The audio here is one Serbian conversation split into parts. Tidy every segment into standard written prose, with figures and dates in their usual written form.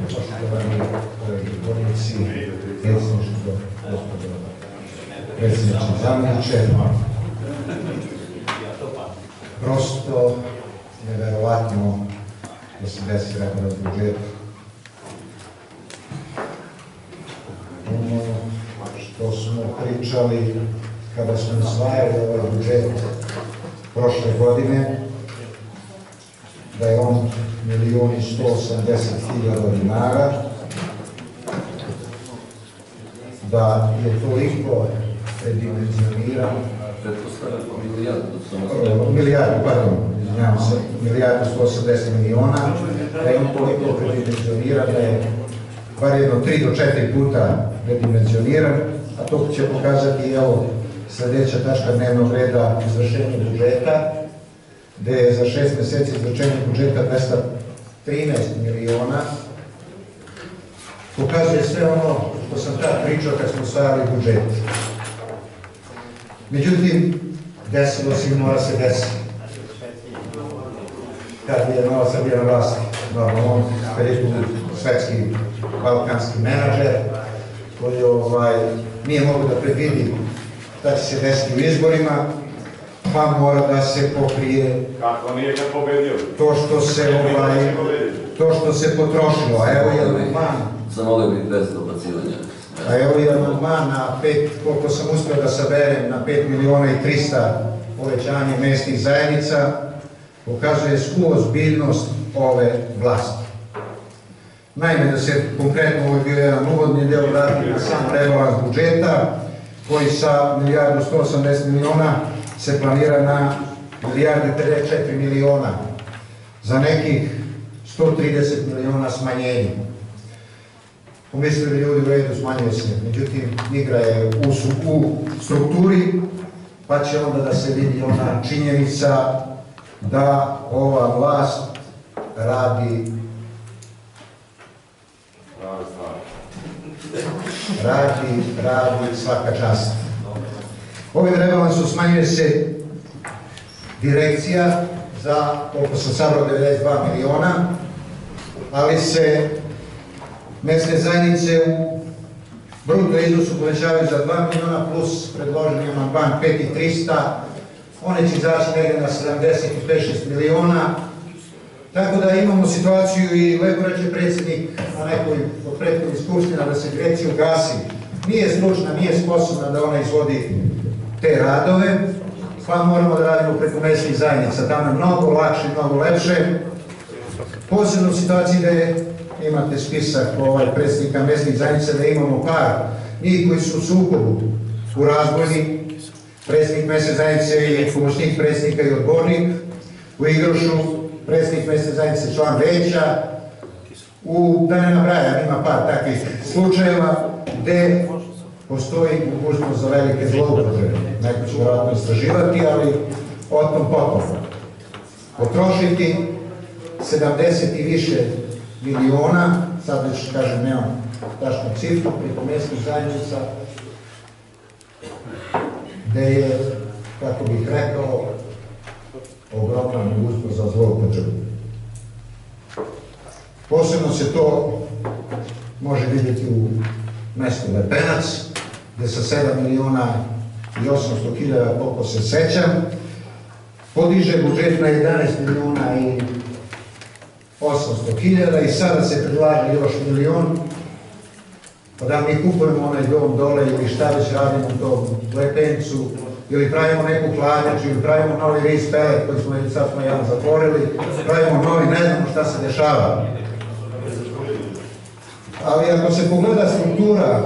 poštovani govornici, predsjedništvo, gospođo predsjedniče, zamjeniče. Prosto neverovatno da se desi rebalans budžeta. Ono što smo pričali kada smo usvajali ovaj budžet prošle godine, da je on 1.180.000 dinara, da je toliko predimenzioniran, milijardu 180 miliona, da je on toliko predimenzioniran, da je bar jedno 3 do 4 puta predimenzioniran, a to će pokazati evo sljedeća tačka dnevnog reda, izvršenje budžeta, gde je za 6 meseci izvršenje budžeta 213 miliona, pokazuje sve ono što sam tad pričao kad smo usvajali budžet. Međutim, desilo se i mora se desiti. Kad je Nova Srbija na vlasti, normalno on je svetski balkanski menadžer, koji nije mogu da predvidi šta će se desiti u izborima, pa mora da se pokrije to što se potrošilo. A evo jedan amandman. Zamolio bih bez dobacivanja. A evo jedan amandman na 5, koliko sam uspio da saberem, na 5.300.000 povećanje mesnih zajednica, pokazuje svu ozbiljnost ove vlasti. Naime, da se konkretno ovo je bio jedan uvodni deo vrati na sam rebalans budžeta, koji sa 1.180 miliona se planira na 1.054 miliona, za nekih 130 miliona smanjenja. Pomislili ljudi u redu, smanjuje se, međutim igra je u strukturi, pa će onda da se vidi ona činjenica da ova vlast radi svaka čast. Ovim rebalansom smanjuje se direkcija za, koliko sam sabrao, 92 miliona, ali se mesne zajednice u bruto iznosu povećavaju za 2 miliona plus predloženi amandman 5.300, one će izaći negdje na 75-6 miliona, tako da imamo situaciju i lepo reče predsjednik na nekoj od prethodnih skupština da se direkcija ugasi. Nije stručna, nije sposobna da ona izvodi te radove, pa moramo da radimo preko mesnih zajednica. Tamo je mnogo lakše, mnogo lepše. Posebno u situaciji da imate spisak predsjednika mesnih zajednica, da imamo par njih koji su u sukobu, u razbojni, predsjednik mesne zajednice i pomoćnik predsjednika i odbornik, u Igrošu, predsjednik mesne zajednice član veća, da ne nabrajam, ima par takvih slučajeva gde postoji mogućnost za velike zloupotrebe. Neko će vjerojatno istraživati, ali o tom potom. Potrošiti 70 i više miliona, sad već kažem nemam tačnu cifru, preko mesnih zajednica, gde je, kako bih rekao, ogromna mogućnost za zloupotrebu. Posebno se to može vidjeti u mestu Lepenac, gde sa 7 miliona i 800.000, koliko se sećam, podiže budžet na 11 miliona i 800.000 i sada se predlaže još milion, pa da mi kupujemo onaj dom dole ili šta već radimo u tom Lepencu, ili pravimo neku hladnjaču, ili pravimo novi ris pelet koji smo sad jedan zatvorili, pravimo novi, ne znamo šta se dešava. Ali ako se pogleda struktura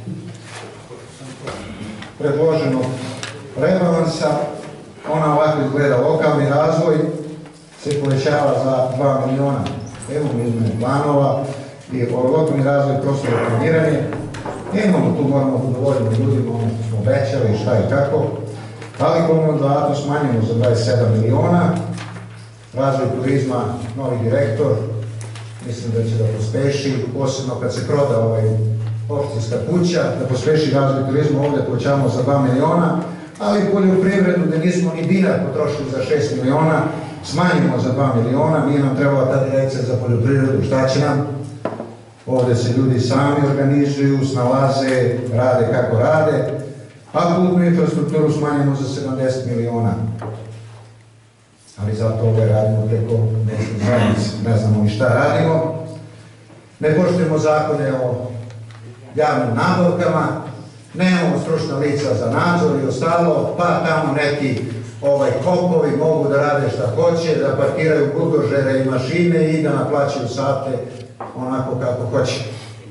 predloženog rebalansa, ona ovako izgleda. Lokalni razvoj se povećava za 2 miliona. Evo izmene planova i lokalni razvoj prostorno planiranje. Imamo tu, moramo da udovoljimo ljudima, ono što smo obećali, šta i kako. Ali komunalnu delatnost smanjimo za 27 miliona. Razvoj turizma, novi direktor, mislim da će da pospeši, posebno kad se proda opštinska kuća, da pospeši razvoj turizma, ovdje povećamo za 2 miliona, ali poljoprivredu gde nismo ni dinar potrošili za 6 miliona, smanjimo za 2 miliona, nije nam trebala ta direkcija za poljoprivredu, šta će nam? Ovde se ljudi sami organizuju, snalaze, rade kako rade, a putnu infrastrukturu smanjimo za 70 miliona. Ali zato ovo radimo preko nekih zajednice, ne znamo ni šta radimo. Ne poštujemo zakone o javnim nabavkama, nemamo stručna lica za nadzor i ostalo, pa tamo neki kopovi mogu da rade šta hoće, da parkiraju buldožere i mašine i da naplaćaju sate onako kako hoće.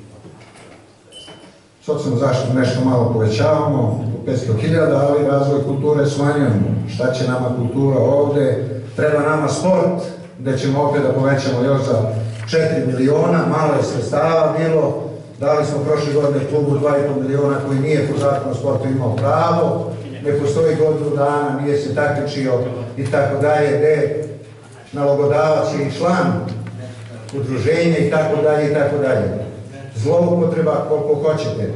Socijalnu zaštitu nešto malo povećavamo, 500.000, ali razvoj kulture smanjujemo. Šta će nama kultura ovde? Treba nama sport, gde ćemo opet da povećamo još za 4 miliona, malo je sredstava bilo, dali smo prošle godine klubu 2,5 miliona koji nije po zakonu o sportu imao pravo, ne postoji godinu dana, nije se takmičio i tako dalje, gde nalogodavac je i član udruženja i tako dalje i tako dalje. Zloupotreba koliko hoćete.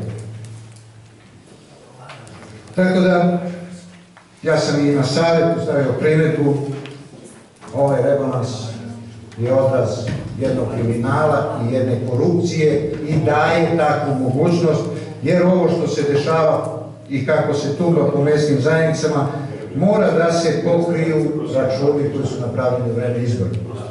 Tako da, ja sam i na savjetu stavio primjedbu, ovaj rebalans je odraz jednog kriminala i jedne korupcije i daje takvu mogućnost, jer ovo što se dešava i kako se tuga po mesnim zajednicama, mora da se pokriju računi koji su napravljeni u vreme izbora.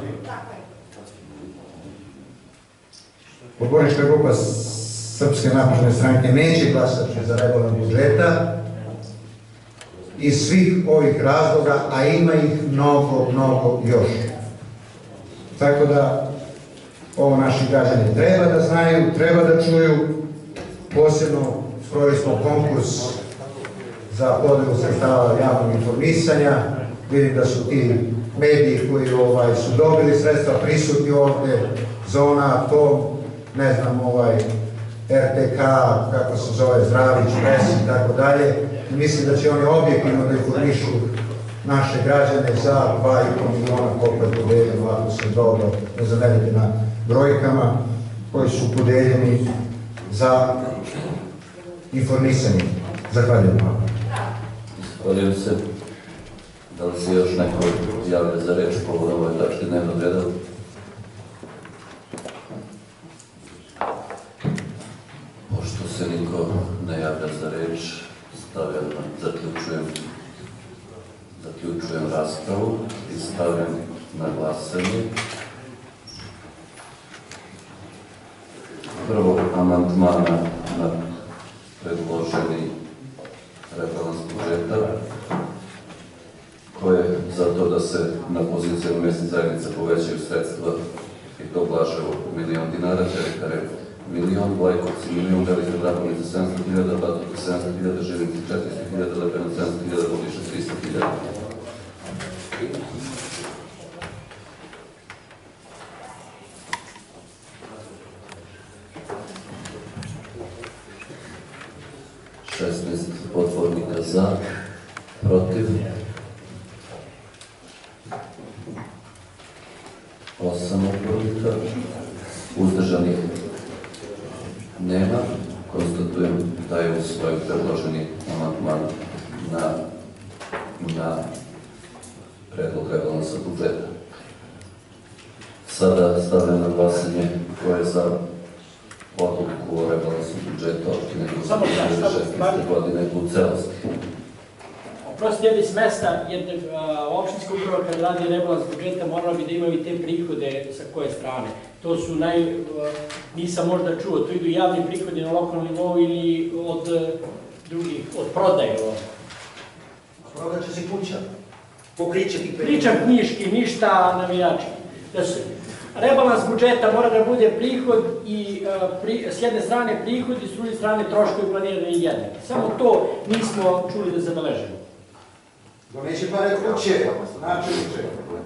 Odbornička grupa Srpske napredne stranke neće glasati za rebalans budžeta iz svih ovih razloga, a ima ih mnogo još. Tako da ovo naši građani treba da znaju, treba da čuju. Posebno sproveli smo konkurs za podelu sredstava javnog informisanja. Vidim da su ti mediji koji su dobili sredstva prisutni ovde, Zona, Atom, ne znam, RTK, kako se zove, Zdravić, Press i tako dalje. Mislim da će oni objektivno da informišu naše građane za 2,5 miliona koliko je podeljeno, ako se dobro ne zamerite na brojkama, koji su podeljeni za informisanje. Zahvaljujem vam. Zahvaljujem se. Da li se još neko javlja za reč povodom ovoj tački dnevnog reda? Pošto se niko ne javlja za reč, zaključujem raspravu i stavljam na glasanje. Prvo amandmana na predloženi rebalans budžeta, koje je za to da se na pozicijama mesnih zajednica povećaju sredstva i to Blaževo 1.000.000 dinara, Čelikare 1.000.000, Vlajkovci 1.000.000, Velika Dragovica 700.000, Batovi 700.000, Živnici 400.000, Lepena 700.000, Vodiše 300.000. Odbornika za, protiv, 8 odbornika, uzdržanih nema. Konstatujem da je usvojen predloženi amandman na predlog rebalansa budžeta. Sada stavljam na glasanje ko je za odluku o rebalansu budžeta opštine Gruzice 2016. godine u celosti. Oprosti, jedni s mesta, jer opštinska uprava kada radi rebalans budžeta morala bi da imaju i te prihode sa koje strane. To su nisam možda čuo, to idu javni prihodi na lokalnom nivou ili od drugih, od prodaje. Prodat će se kuća, pokriće tih prihode. Pričam knjiški, ništa navijački. Rebalans budžeta mora da bude prihod i s jedne strane prihod i s druge strane troškovi planirani jednaki. Samo to nismo čuli da zabeležemo. Doneće pare kuće, načelniče.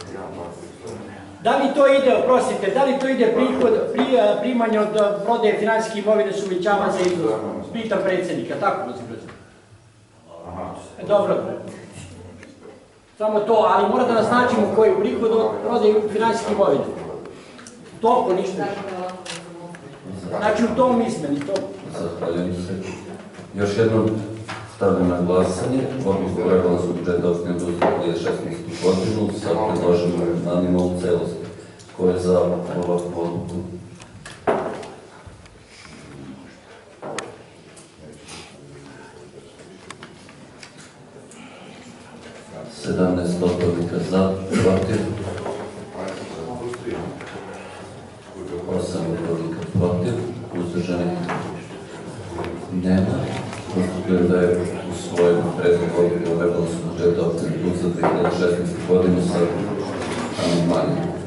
Da li to ide, oprostite, da li to ide prihod, primanje od prodaje finansijske imovine se uvećava za iznos? Pitam predsjednika, tako da se predsjednik. Dobro. Samo to, ali mora da naznačimo koji je prihod od prodaje finansijske imovine. Toliko ništa. Znači u tom izmeni, to. Zahvaljujem se. Još jednom stavljam na glasanje odluku o rebalansu budžeta opštine Gruzice 2016. godinu sa predloženim amandmanima u celosti. Ko je za ovakvu odluku? 17 odbornika za, protiv, 8 odbornika protiv, uzdržanih nema. Konstatujem da je usvojen predlog odluke o rebalansu budžeta opštine Kruševac za 2016. godinu sa amandmanima.